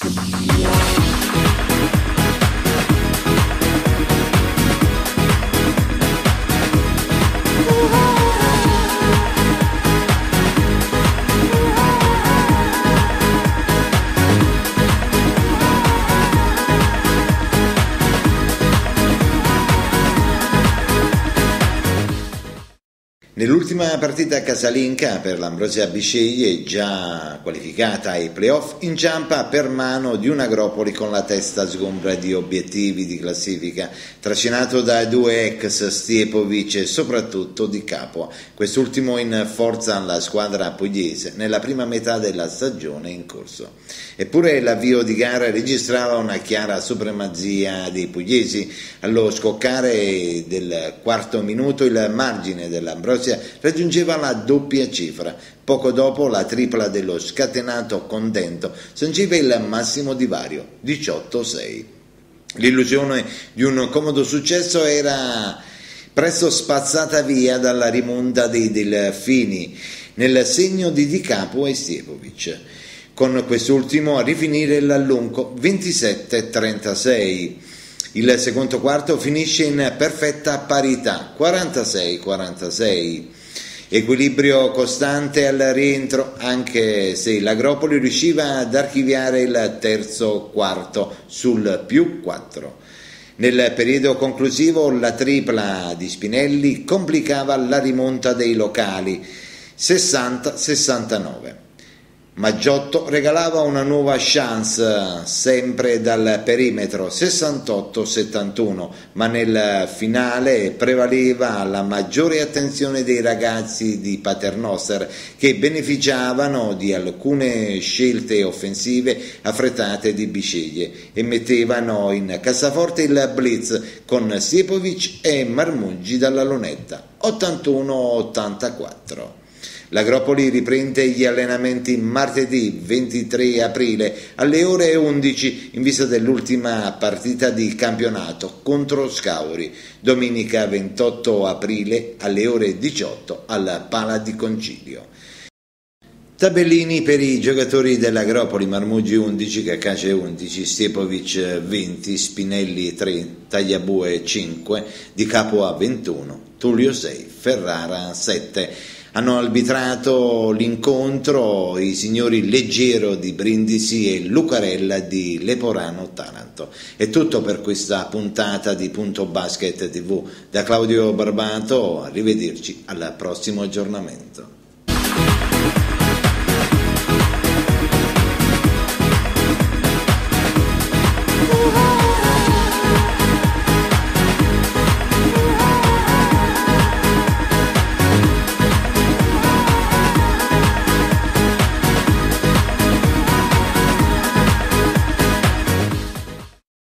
Nell'ultima partita casalinga per l'Ambrosia Bisceglie, già qualificata ai playoff, inciampa per mano di un Agropoli con la testa sgombra di obiettivi di classifica, trascinato da due ex Stiepovic e soprattutto di Capua, quest'ultimo in forza alla squadra pugliese nella prima metà della stagione in corso. Eppure l'avvio di gara registrava una chiara supremazia dei pugliesi. Allo scoccare del quarto minuto il margine dell'Ambrosia raggiungeva la doppia cifra. Poco dopo la tripla dello scatenato Contento sanciva il massimo divario, 18-6. L'illusione di un comodo successo era presto spazzata via dalla rimonta dei Delfini nel segno di Di Capo e Stiepovic, con quest'ultimo a rifinire l'allungo 27-36. Il secondo quarto finisce in perfetta parità, 46-46. Equilibrio costante al rientro, anche se l'Agropoli riusciva ad archiviare il terzo quarto sul +4. Nel periodo conclusivo la tripla di Spinelli complicava la rimonta dei locali, 60-69. Maggiotto regalava una nuova chance sempre dal perimetro, 68-71, ma nel finale prevaleva la maggiore attenzione dei ragazzi di Paternoster, che beneficiavano di alcune scelte offensive affrettate di Bisceglie e mettevano in cassaforte il blitz con Stiepovic e Marmuggi dalla lunetta, 81-84. L'Agropoli riprende gli allenamenti martedì 23 aprile alle ore 11 in vista dell'ultima partita di campionato contro Scauri, domenica 28 aprile alle ore 18 al Pala di Concilio. Tabellini per i giocatori dell'Agropoli: Marmuggi 11, Cacace 11, Stiepovic 20, Spinelli 3, Tagliabue 5, Di Capua 21, Tullio 6, Ferrara 7. Hanno arbitrato l'incontro i signori Leggero di Brindisi e Lucarella di Leporano Taranto. È tutto per questa puntata di Punto Basket TV. Da Claudio Barbato, arrivederci al prossimo aggiornamento.